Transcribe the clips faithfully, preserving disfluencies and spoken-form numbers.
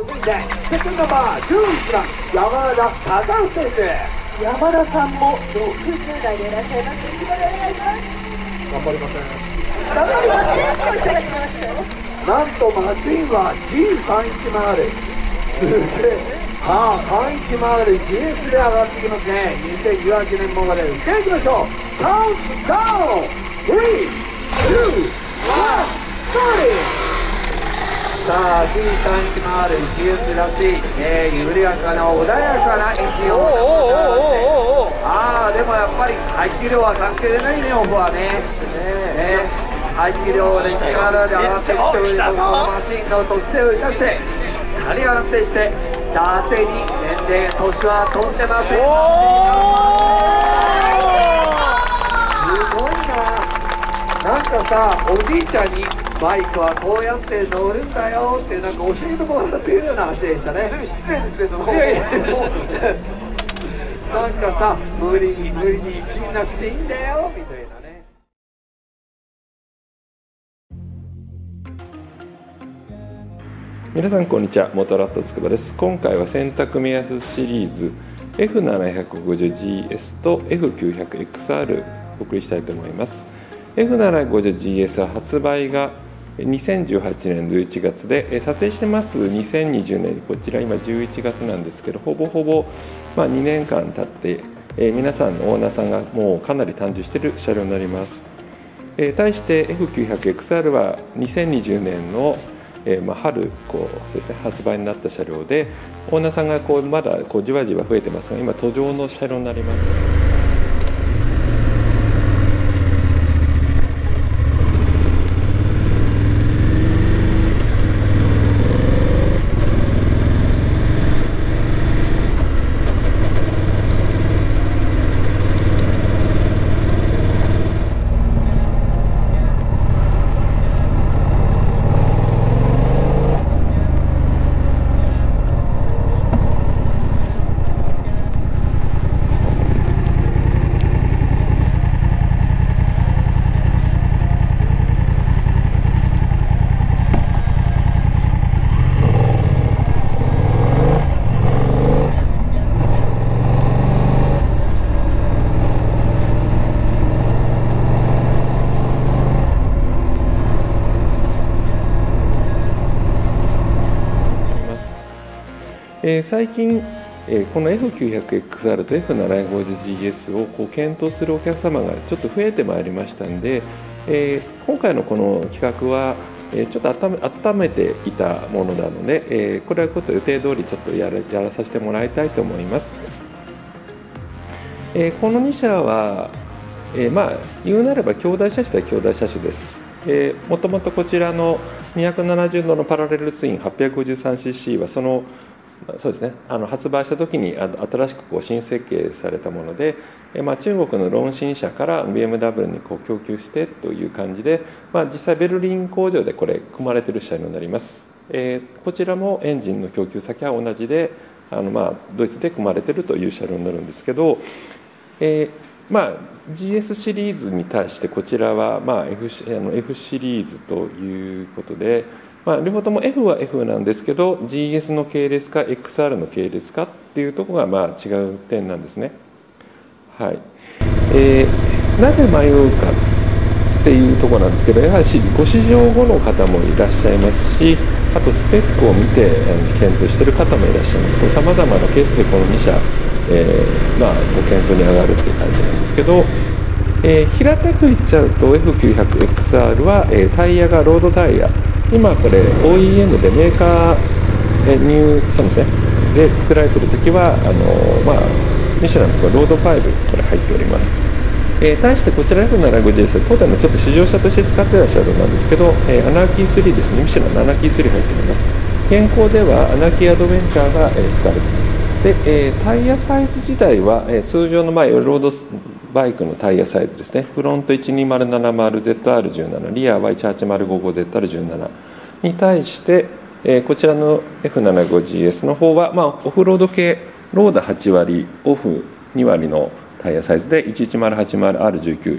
続いてセカンドナンバーじゅういちばん山田隆選手。 山田さんもろくじゅう代でいらっしゃいます。いきなりお願いします。 頑張りません。 頑張りませんといただきましたよ。 なんとマシンは ジーさんいちまる、 すげえ。さあさんいちまる ジーエス で上がってきますね。にせんじゅうはちねんモデルいっていきましょう。カウントダウンスリー、ツー、ワン、スタート。さあ ジーさんいちまる ジーエス らしい、えー、緩やかな穏やかなエンジンを持ってああでもやっぱり排気量は関係ないね。オフはねね排気量で力で上がっていっておりますマシンの特性を生かしてしっかり安定して伊達に年齢年は飛んでません。すごいな。なんかさおじいちゃんにバイクはこうやって乗るんだよってなんか教えてもらっているような話でしたね。 失礼ですねその。 いやいやなんかさ無理に無理に生きなくていいんだよみたいなね。 皆さんこんにちは、モトラットつくばです。今回は選択目安シリーズ エフななごゼロジーエス と エフきゅうひゃくエックスアール お送りしたいと思います。エフななごゼロジーエス は発売がにせんじゅうはちねんじゅういちがつで、撮影してますにせんにじゅうねん、こちら今じゅういちがつなんですけど、ほぼほぼまあにねんかん経って、えー、皆さんのオーナーさんがもうかなり誕生している車両になります。えー、対して エフきゅうひゃくエックスアール はにせんにじゅうねんのえーまあ、春こうです、ね、発売になった車両で、オーナーさんがこうまだこうじわじわ増えてますが、今途上の車両になります。えー、最近、えー、この エフきゅうひゃくエックスアール と エフななごゼロジーエス をこう検討するお客様がちょっと増えてまいりましたんで、えー、今回のこの企画は、えー、ちょっと温め、温めていたものなので、えー、これはちょっと予定通りちょっとやら、やらさせてもらいたいと思います。えー、このに車は、えー、まあ言うなれば兄弟車種とは兄弟車種です。えー、もともとこちらのにひゃくななじゅうどのパラレルツイン はっぴゃくごじゅうさんシーシー はそのそうですね、あの発売した時に新しくこう新設計されたもので、えまあ、中国の論新社から ビーエムダブリュー にこう供給してという感じで、まあ、実際ベルリン工場でこれ組まれている車両になります。えー、こちらもエンジンの供給先は同じで、あのまあドイツで組まれているという車両になるんですけど、えーまあ、ジーエス シリーズに対してこちらはまあ F, あの F シリーズということで、まあ、両方とも F は F なんですけど ジーエス の系列か エックスアール の系列かっていうところがまあ違う点なんですね。はい。えー、なぜ迷うかっていうところなんですけど、やはりご試乗後の方もいらっしゃいますし、あとスペックを見て検討している方もいらっしゃいます。さまざまなケースでこのに社、えーまあ、ご検討に上がるっていう感じなんですけど、えー、平たく言っちゃうと エフきゅうひゃくエックスアール は、えー、タイヤがロードタイヤ、今これ オーイーエム でメーカー、えー、ニューそうですねで作られている時はあの、まあ、ミシュランのロードファイルこれ入っております。えー、対してこちら エフななごゼロ です。当店のちょっと試乗車として使っていらっしゃるなんですけど、えー、アナーキースリーですね、ミシュランのアナーキースリー入っております。現行ではアナーキーアドベンチャーが、えー、使われています。で、えー、タイヤサイズ自体は、えー、通常の、まあ、ロードバイクのタイヤサイズですね。フロント いちにまるななまるゼットアールじゅうなな、リアはいちはちまるごごゼットアールじゅうなな に対して、えー、こちらの エフななごジーエス の方は、まあ、オフロード系ローダはちわりオフにわりのタイヤサイズで いちいちまるはちまるアールじゅうきゅう、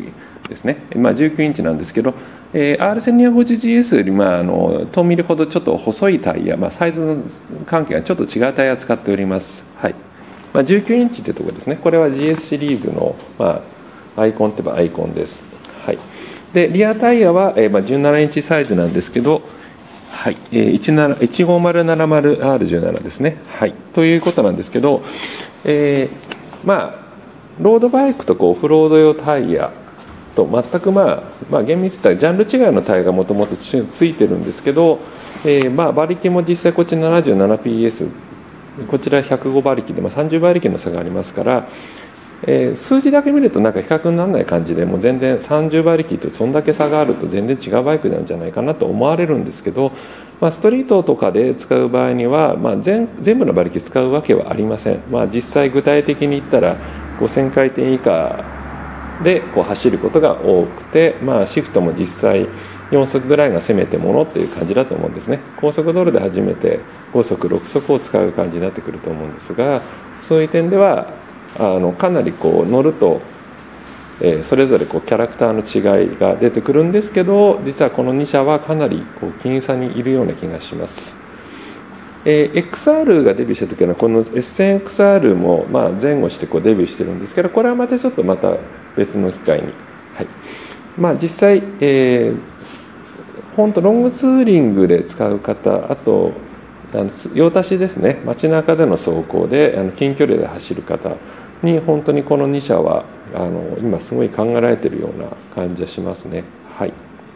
ですね、まあ、じゅうきゅうインチなんですけど、えー、アールせんにひゃくごじゅうジーエス より、まあ、あのトンミリほどちょっと細いタイヤ、まあ、サイズの関係がちょっと違うタイヤを使っております。はい、まあ、じゅうきゅうインチってところですね。これは ジーエス シリーズの、まあ、アイコンといえばアイコンです。はい、でリアタイヤは、えーまあ、じゅうななインチサイズなんですけど、はい、えー、いちごーまるななまるアールじゅうなな ですね。はい、ということなんですけど、えー、まあロードバイクとこうオフロード用タイヤと全く、まあ、まあ厳密に言ったらジャンル違いのタイヤがもともとついてるんですけど、えー、まあ馬力も実際こっち ななじゅうななピーエス、 こちらひゃくご馬力で、まあ、さんじゅう馬力の差がありますから、えー、数字だけ見るとなんか比較にならない感じで、もう全然さんじゅう馬力とそんだけ差があると全然違うバイクなんじゃないかなと思われるんですけど、まあ、ストリートとかで使う場合には、まあ、全, 全部の馬力使うわけはありません。まあ、実際具体的に言ったらごせん回転以下でこう走ることが多くて、まあ、シフトも実際よん速ぐらいがせめてものっていう感じだと思うんですね。高速道路で初めてご速ろく速を使う感じになってくると思うんですが、そういう点ではあのかなりこう乗ると、えー、それぞれこうキャラクターの違いが出てくるんですけど、実はこのに社はかなりこう僅差にいるような気がします。えー、エックスアール がデビューした時はこの エスせんエックスアール もまあ前後してこうデビューしてるんですけど、これはまたちょっとまた別の機会に、はい、まあ実際、えー、本当ロングツーリングで使う方、あとあの用足しですね、街中での走行であの近距離で走る方に本当にこのに社はあの今すごい考えられているような感じがしますね。はい、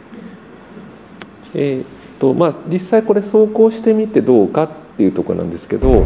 えーとまあ、実際これ走行してみてどうかっていうところなんですけど、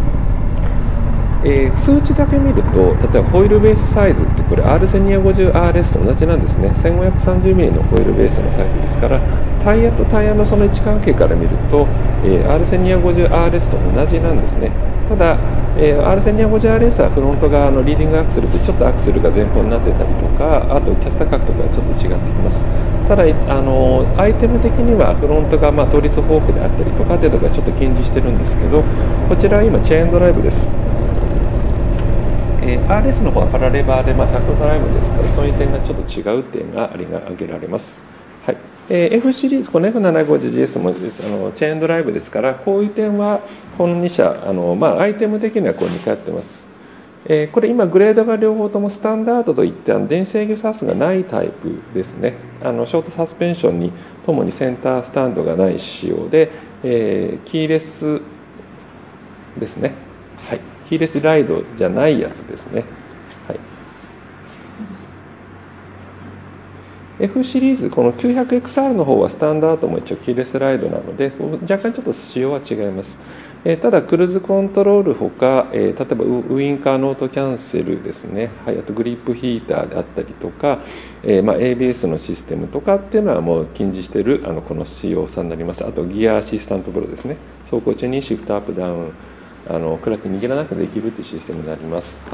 えー、数値だけ見ると、例えばホイールベースサイズってこれ アールせんにひゃくごじゅうアールエス と同じなんですね。せんごひゃくさんじゅうミリ のホイールベースのサイズですから、タイヤとタイヤのその位置関係から見ると、えー、アールせんにひゃくごじゅうアールエス と同じなんですね。ただ、えー、アールせんにひゃくごじゅうアールエス はフロント側のリーディングアクセルでちょっとアクセルが前方になってたりとか、あとキャスター角度がちょっと違ってきます。ただあのアイテム的にはフロントがまあ倒立フォークであったりとかっていうのがちょっと近似してるんですけど、こちらは今チェーンドライブです。えー、アールエス の方はパラレバーで、まあ、シャフトドライブですから、そういう点がちょっと違う点がありが挙げられます。はい、えー、F シリーズ、この エフななひゃくごじゅうジーエス もあのチェーンドライブですから、こういう点はこのに社あの、まあ、アイテム的にはこう似通ってます。えー、これ今グレードが両方ともスタンダードといって電子制御サスがないタイプですね。あのショートサスペンションにともにセンタースタンドがない仕様で、えー、キーレスですね。はい、キーレスライドじゃないやつですね。はい、F シリーズこの きゅうひゃくエックスアール の方はスタンダードも一応キーレスライドなので若干ちょっと仕様は違います。えー、ただクルーズコントロールほか、えー、例えばウインカーノートキャンセルですね、はい、あとグリップヒーターであったりとか、えーまあ、エービーエス のシステムとかっていうのはもう近似しているあのこの仕様さになります。あとギアアシスタントブローですね、走行中にシフトアップダウンあのクラッチ握らなくてできるというシステムになります。はい。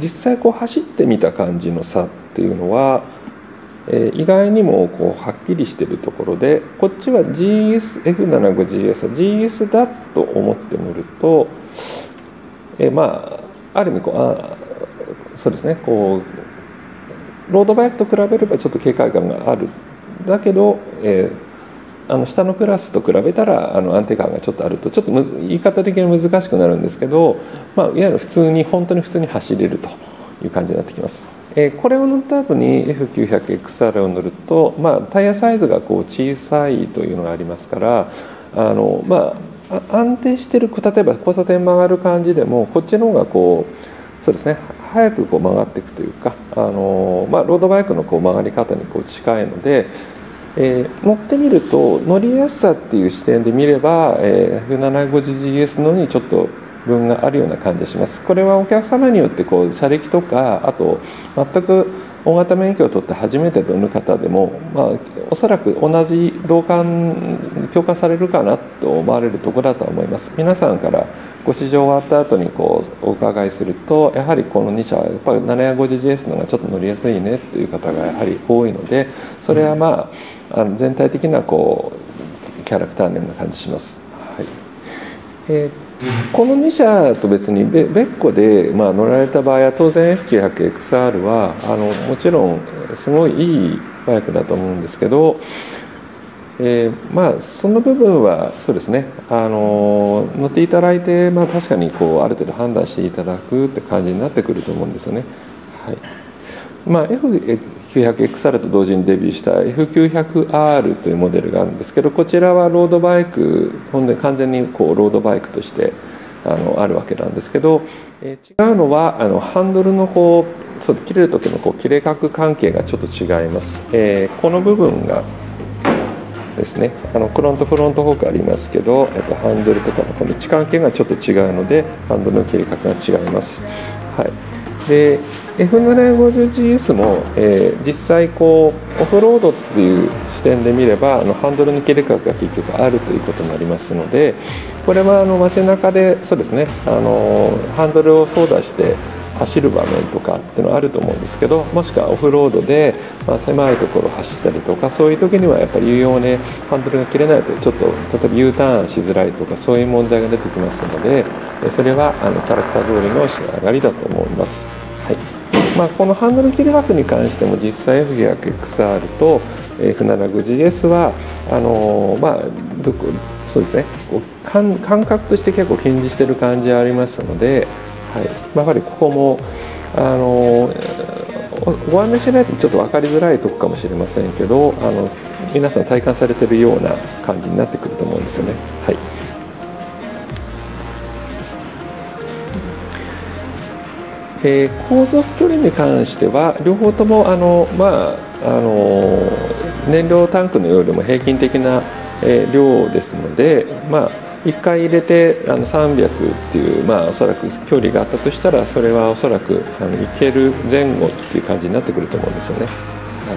実際こう走ってみた感じの差っていうのは、えー、意外にもこうはっきりしてるところで、こっちは ジーエスエフななじゅうごジーエス は ジーエス だと思ってみると、えー、まあある意味こうあそうですねこうロードバイクと比べればちょっと警戒感がある。だけど、えー、あの下のクラスと比べたらあの安定感がちょっとあると、ちょっと言い方的に難しくなるんですけど、まあ、いわゆる普通に本当に普通に走れるという感じになってきます。えー、これを塗った後に エフきゅうひゃくエックスアール を塗ると、まあ、タイヤサイズがこう小さいというのがありますから、あの、まあ、安定してる、例えば交差点曲がる感じでもこっちの方がこうそうですね早くこう曲がっていくというか、あの、まあ、ロードバイクのこう曲がり方にこう近いので、えー、乗ってみると乗りやすさっていう視点で見れば、えー、エフななじゅうごジーエス のにちょっと分があるような感じがします。これはお客様によってこう車歴とか、あと全く大型免許を取って初めて乗る方でも、まあ、おそらく同じ同感共感されるかなと思われるところだと思います。皆さんからご試乗終わった後にこうお伺いすると、やはりこのに社はやっぱりななひゃくごじゅうジーエス の方がちょっと乗りやすいねという方がやはり多いので、それはまあ、あの全体的なこうキャラクターのような感じします。はい。えーこのに社と別に別個で、まあ、乗られた場合は当然 エフきゅうひゃくエックスアール はあのもちろんすごいいいバイクだと思うんですけど、えー、まあその部分はそうですね、あの乗っていただいて、まあ、確かにこうある程度判断していただくって感じになってくると思うんですよね。はい。まあ、エフきゅうひゃくエックスアール と同時にデビューした エフきゅうひゃくアール というモデルがあるんですけど、こちらはロードバイク、本当に完全にこうロードバイクとしてあのあるわけなんですけど、えー、違うのはあのハンドルのこうそう切れる時のこう切れ角関係がちょっと違います。えー、この部分がですね、あのフロントフロントフォークありますけど、えっと、ハンドルとかのこの位置関係がちょっと違うのでハンドルの切れ角が違います。はい。で エフななひゃくごじゅうジーエス も、えー、実際こうオフロードっていう視点で見ればあのハンドルの切れ角が結局あるということになりますので、これはあの街中でそうですね、あのハンドルを操舵して走る場面とかっていうのはあると思うんですけど、もしくはオフロードで、まあ、狭いところを走ったりとか、そういう時にはやっぱり有用ねハンドルが切れないとちょっと例えば U ターンしづらいとかそういう問題が出てきますので、それはあのキャラクター通りの仕上がりだと思います。はい。まあ、このハンドル切れ角に関しても実際 エフきゅうひゃくエックスアール と エフななじゅうごジーエス はあのまあそうですね、こう感感覚として結構近似している感じがありますので、はい、やっぱりここもあのご案内しないとちょっと分かりづらいところかもしれませんけど、あの皆さん体感されているような感じになってくると思うんですよね。はい。えー、航続距離に関しては両方ともあの、まあ、あの燃料タンクのよりも平均的な、えー、量ですので、まあ、いっかい入れてあのさんびゃくっていう、まあ、おそらく距離があったとしたらそれはおそらくあのいける前後っていう感じになってくると思うんですよね。はい、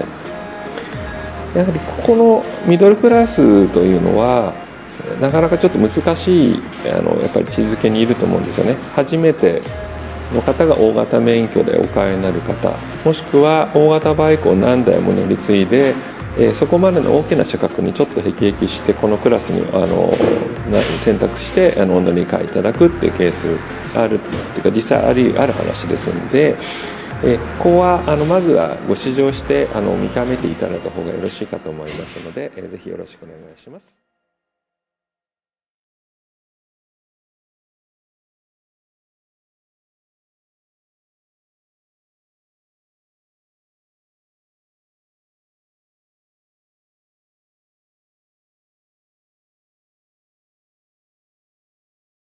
やはりここのミドルクラスというのはなかなかちょっと難しいあのやっぱり位置づけにいると思うんですよね。初めての方が大型免許でお買いになる方、もしくは大型バイクを何台も乗り継いで、えー、そこまでの大きな車格にちょっと辟易してこのクラスにあの選択してあのお乗り換えいただくっていうケースあるっていうか実際ありある話ですので、えー、ここはあのまずはご試乗してあの見極めていただいた方がよろしいかと思いますので、えー、ぜひよろしくお願いします。